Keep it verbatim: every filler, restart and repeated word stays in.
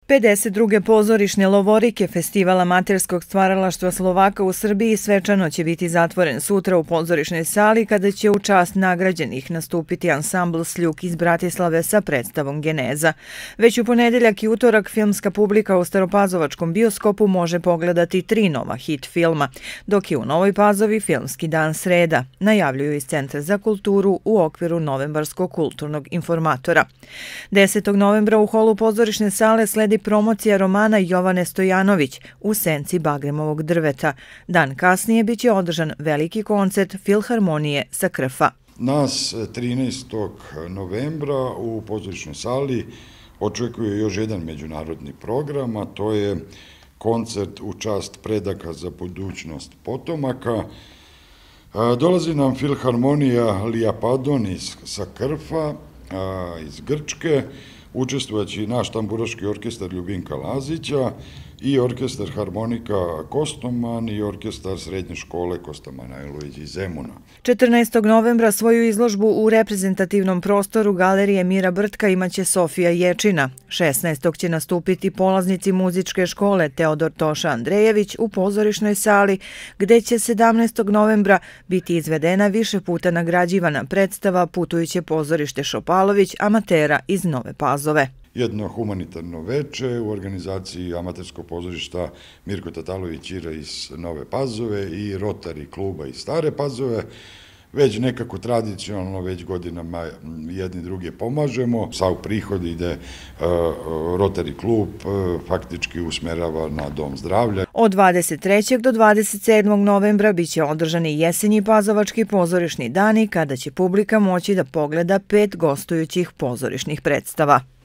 pedeset druge pozorišne lovorike Festival amaterskog stvaralaštva Slovaka u Srbiji svečano će biti zatvoren sutra u pozorišnoj sali kada će u čast nagrađenih nastupiti ansambl Sljuk iz Bratislave sa predstavom Geneza. Već u ponedeljak i utorak filmska publika u Staropazovačkom bioskopu može pogledati tri nova hit filma, dok je u Novoj Pazovi filmski dan sreda, najavljuju iz Centra za kulturu u okviru novembarskog kulturnog informatora. desetog novembra u holu pozorišne sale sledi promocija romana Jovane Stojanović U senci bagremovog drveta. Dan kasnije biće održan veliki koncert Filharmonije sa Krfa. Nas trinaestog novembra u pozorišnoj sali očekuje još jedan međunarodni program, a to je koncert u čast predaka za budućnost potomaka. Dolazi nam Filharmonija Liapadonis sa Krfa iz Grčke, učestvojaći naš tamburaški orkestar Ljubinka Lazića i orkestar harmonika Kostoman i orkestar srednje škole Kosta Manojlović iz Zemuna. četrnaestog novembra svoju izložbu u reprezentativnom prostoru Galerije Mira Brtka imaće Sofija Ječina. šesnaestog će nastupiti polaznici muzičke škole Teodor Toša Andrejević u pozorišnoj sali, gde će sedamnaestog novembra biti izvedena više puta nagrađivana predstava Putujuće pozorište Šopalović amatera iz Nove Pazove. Jedno humanitarno veče u organizaciji amaterskog pozorišta Mirko Tatalović-Ira iz Nove Pazove i Rotary kluba iz Stare Pazove. Već nekako tradicionalno, već godinama jedni druge pomažemo. Sav prihod ide Rotary klub, faktički usmerava na dom zdravlja. Od dvadeset trećeg do dvadeset sedmog novembra biće održani jesenji pazovački pozorišni dani kada će publika moći da pogleda pet gostujućih pozorišnih predstava.